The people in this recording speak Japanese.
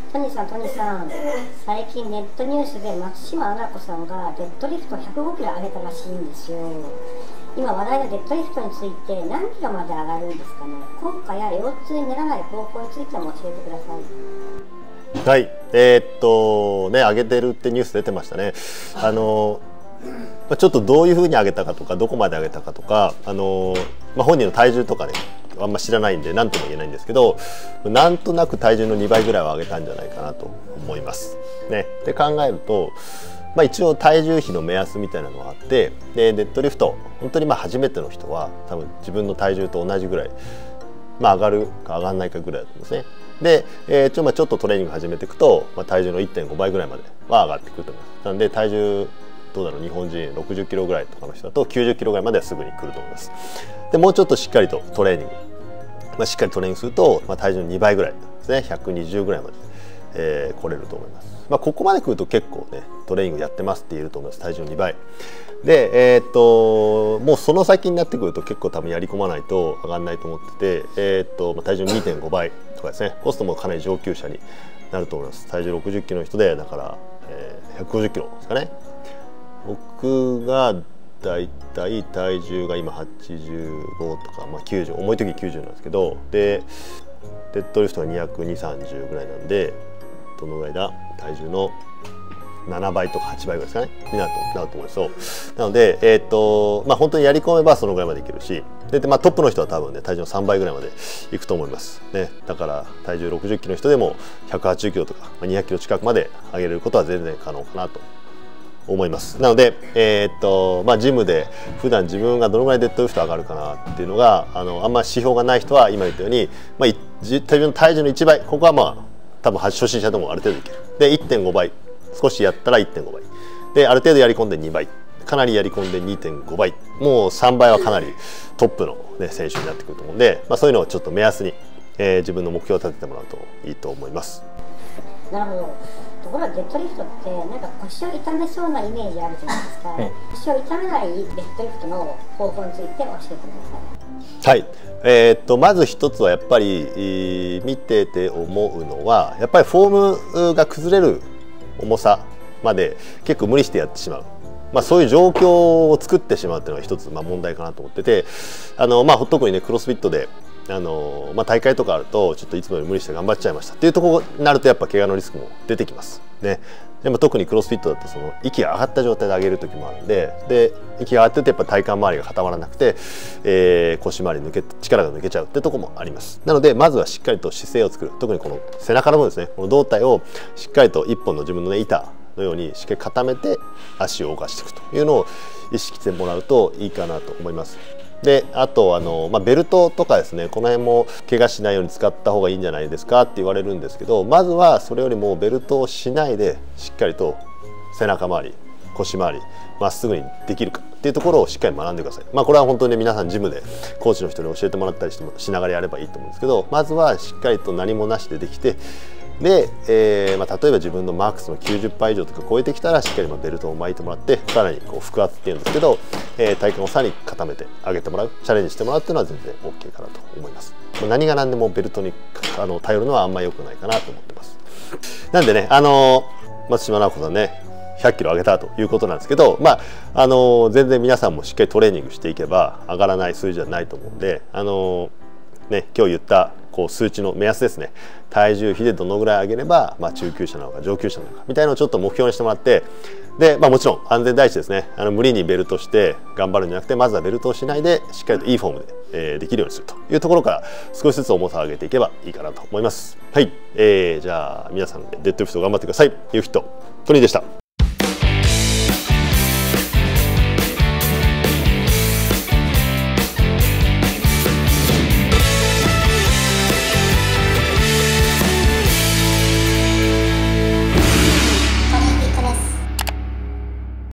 トニーさん、最近ネットニュースで松島菜々子さんがデッドリフト105キロ上げたらしいんですよ。今話題のデッドリフトについて何キロまで上がるんですかね。効果や腰痛にならない方法についても教えてください。 はい、上げてるってニュース出てましたね。ちょっとどういうふうに上げたかとか、どこまで上げたかとか、本人の体重とかね、あんま知らないんで何とも言えないんですけど、なんとなく体重の2倍ぐらいは上げたんじゃないかなと思います。ね、で考えると、一応体重比の目安みたいなのがあって、でデッドリフト本当に初めての人は多分自分の体重と同じぐらい、上がるか上がらないかぐらいだと思うんですね。で、ちょっとトレーニング始めていくと、体重の 1.5 倍ぐらいまでは上がってくると思います。なので体重どうだろう、日本人60キロぐらいとかの人だと90キロぐらいまではすぐに来ると思います。でもうちょっとしっかりとトレーニング、しっかりトレーニングすると、体重の2倍ぐらいですね、120ぐらいまで、来れると思います。ここまで来ると結構ねトレーニングやってますって言えると思います。体重の2倍で、もうその先になってくると結構多分やり込まないと上がらないと思ってて、体重の 2.5 倍とかですね、コストもかなり上級者になると思います。体重60キロの人でだから、150キロですかね。僕がだいたい体重が今85とか、90、重い時90なんですけど、でデッドリフトが22030ぐらいなんで、どのぐらいだ、体重の7倍とか8倍ぐらいですかねになると思うんですよ。なので、本当にやり込めばそのぐらいまでいけるし、でトップの人は多分ね体重の3倍ぐらいまでいくと思いますね。だから体重60キロの人でも180キロとか200キロ近くまで上げれることは全然可能かなと思います。なので、ジムで普段自分がどのぐらいデッドリフト上がるかなっていうのがあんま指標がない人は今言ったように、自分の体重の1倍、ここは多分初心者でもある程度いける。で 1.5 倍、少しやったら 1.5 倍で、ある程度やり込んで2倍、かなりやり込んで 2.5 倍、もう3倍はかなりトップの、選手になってくると思うんで、そういうのをちょっと目安に、自分の目標を立ててもらうといいと思います。 なるほど。ところがデッドリフトってなんか腰を痛めそうなイメージあるじゃないですか。腰を痛めないデッドリフトの方法について教えてください。 はい、まず一つはやっぱり見てて思うのは、やっぱりフォームが崩れる重さまで結構無理してやってしまう、そういう状況を作ってしまうっていうのが一つ問題かなと思ってて、特にねクロスフィットで大会とかあるとちょっといつもより無理して頑張っちゃいましたっていうところになると、やっぱ怪我のリスクも出てきますね。でも特にクロスフィットだとその息が上がった状態で上げる時もあるんで、息が上がってるとやっぱ体幹周りが固まらなくて、腰回り力が抜けちゃうってとこもあります。なのでまずはしっかりと姿勢を作る、特にこの背中の部分ですね、この胴体をしっかりと一本の自分の、板のようにしっかり固めて足を動かしていくというのを意識してもらうといいかなと思います。であとベルトとかですね、この辺も怪我しないように使った方がいいんじゃないですかって言われるんですけど、まずはそれよりもベルトをしないでしっかりと背中周り、腰周りまっすぐにできるかっていうところをしっかり学んでください。これは本当に皆さんジムでコーチの人に教えてもらったりしながらやればいいと思うんですけど、まずはしっかりと何もなしでできて、で、例えば自分のマックスの90%以上とか超えてきたらしっかりベルトを巻いてもらって、さらに腹圧っていうんですけど、体幹をさらに固めてあげてもらう、チャレンジしてもらうっていうのは全然 OK かなと思います。何が何でもベルトに頼るのはあんまり良くないかなと思ってます。なんでね、松島菜々子さんね100キロ上げたということなんですけど、全然皆さんもしっかりトレーニングしていけば上がらない数字じゃないと思うんで、今日言った数値の目安ですね、体重比でどのぐらい上げれば、中級者なのか上級者なのかみたいなのをちょっと目標にしてもらって、で、もちろん安全第一ですね。無理にベルトして頑張るんじゃなくて、まずはベルトをしないでしっかりといいフォームで、できるようにするというところから少しずつ重さを上げていけばいいかなと思います。はい、じゃあ皆さんでデッドリフト頑張ってください。ゆうひとトニーでした。